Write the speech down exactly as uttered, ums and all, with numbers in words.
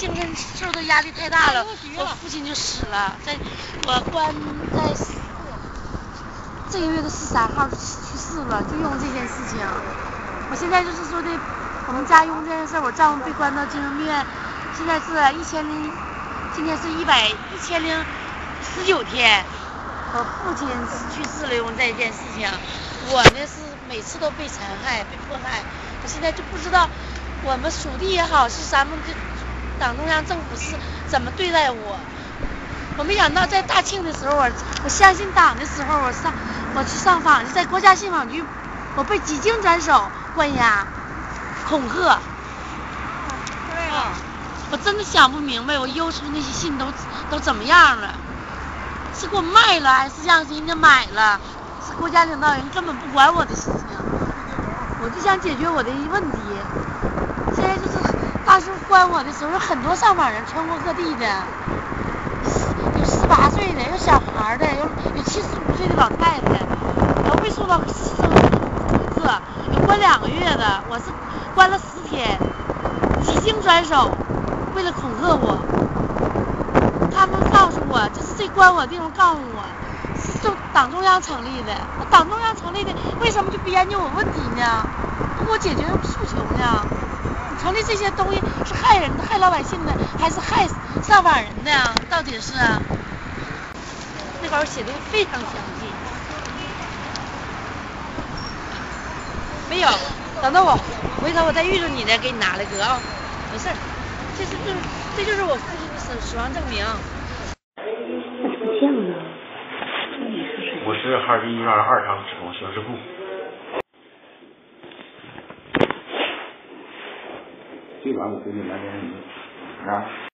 精神受的压力太大了，我父亲就死了，在我关在这个月的十三号去世了，就因为这件事情。我现在就是说的，我们家因为这件事，我丈夫被关到精神病院，现在是一千零，今天是一百一千零十九天。我父亲去世了，因为这件事情，我呢是每次都被残害、被迫害，我现在就不知道我们属地也好，是咱们这党中央政府是怎么对待我。我没想到在大庆的时候，我我相信党的时候，我上我去上访，在国家信访局，我被几经斩首、关押、恐吓。对啊，我真的想不明白，我邮出那些信都都怎么样了？是给我卖了，还是让人家买了？是国家领导人根本不管我的事情，我就想解决我的问题。现在就是当时关我的时候，有很多上访人，全国各地的。有十八岁的，有小孩的，有有七十五岁的老太太，都被送到受恐吓，有关两个月的，我是关了十天，几经斩首，为了恐吓我。他们告诉我，就是这关我的地方告诉我，是中党中央成立的。那党中央成立的，为什么就不研究我问题呢？不给我解决诉求呢？你成立这些东西是害人的、害老百姓的，还是害上访人的呀？到底是啊？那稿写的非常详细。没有，等到我回头我再遇着你呢，给你拿来得啊，没事。这是就是这就是我父亲的死死亡证明。 那怎么像呢？ 我是哈尔滨医院二厂职工刑事部。 最晚我给你来点米啊。